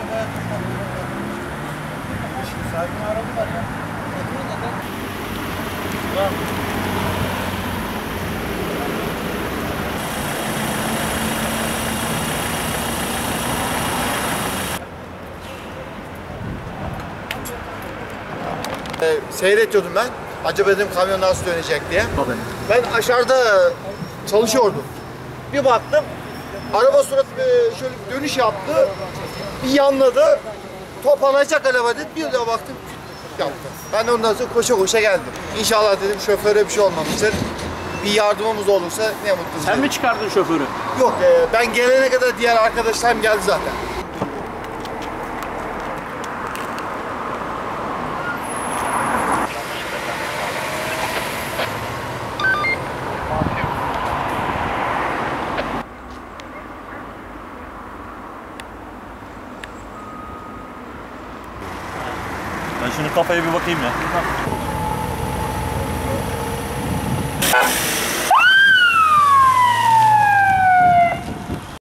Sahibini aradılar ya. Seyrediyordum ben. Acaba dedim kamyon nasıl dönecek diye. Ben aşağıda çalışıyordum. Bir baktım, araba surat şöyle dönüş yaptı, bir yanladı, toparlayacak araba dedi, bir de baktım yaptı. Ben de ondan sonra koşa koşa geldim. İnşallah dedim şoföre bir şey olmamıştır. Bir yardımımız olursa ne mutlu. Sen mi çıkardın şoförü? Yok, ben gelene kadar diğer arkadaşlarım geldi zaten. Ben şimdi kafaya bir bakayım ya.